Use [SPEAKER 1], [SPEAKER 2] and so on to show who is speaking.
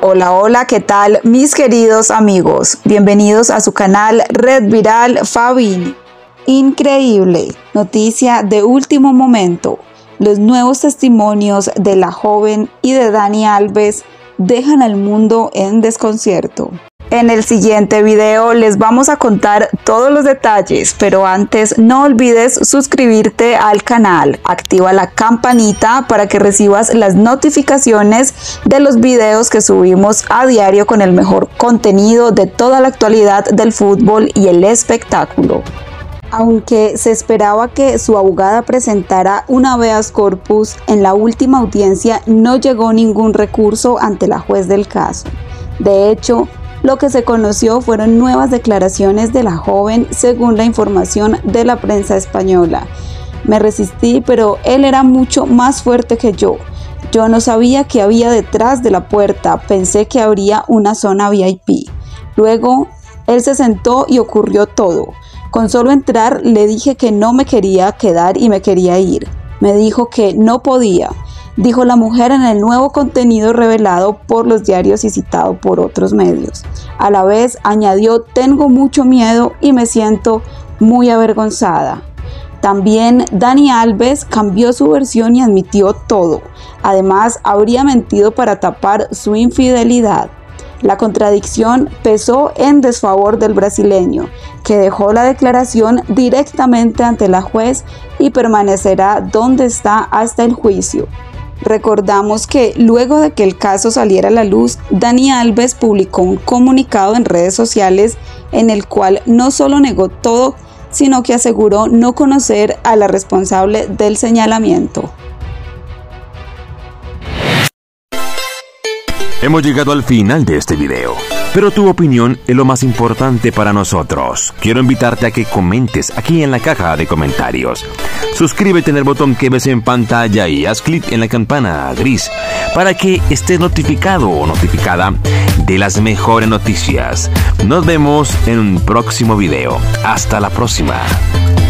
[SPEAKER 1] Hola, hola, ¿qué tal mis queridos amigos? Bienvenidos a su canal Red Viral Fabini. Increíble, noticia de último momento. Los nuevos testimonios de la joven y de Dani Alves dejan al mundo en desconcierto. En el siguiente video les vamos a contar todos los detalles, pero antes no olvides suscribirte al canal, activa la campanita para que recibas las notificaciones de los videos que subimos a diario con el mejor contenido de toda la actualidad del fútbol y el espectáculo. Aunque se esperaba que su abogada presentara un habeas corpus, en la última audiencia no llegó ningún recurso ante la juez del caso. De hecho, lo que se conoció fueron nuevas declaraciones de la joven según la información de la prensa española. Me resistí, pero él era mucho más fuerte que yo. Yo no sabía qué había detrás de la puerta, pensé que habría una zona VIP. Luego, él se sentó y ocurrió todo. Con solo entrar le dije que no me quería quedar y me quería ir. Me dijo que no podía, dijo la mujer en el nuevo contenido revelado por los diarios y citado por otros medios. A la vez añadió: tengo mucho miedo y me siento muy avergonzada. También Dani Alves cambió su versión y admitió todo. Además, habría mentido para tapar su infidelidad. La contradicción pesó en desfavor del brasileño, que dejó la declaración directamente ante la juez y permanecerá donde está hasta el juicio. Recordamos que luego de que el caso saliera a la luz, Dani Alves publicó un comunicado en redes sociales en el cual no solo negó todo, sino que aseguró no conocer a la responsable del señalamiento.
[SPEAKER 2] Hemos llegado al final de este video, pero tu opinión es lo más importante para nosotros. Quiero invitarte a que comentes aquí en la caja de comentarios. Suscríbete en el botón que ves en pantalla y haz clic en la campana gris para que estés notificado o notificada de las mejores noticias. Nos vemos en un próximo video. Hasta la próxima.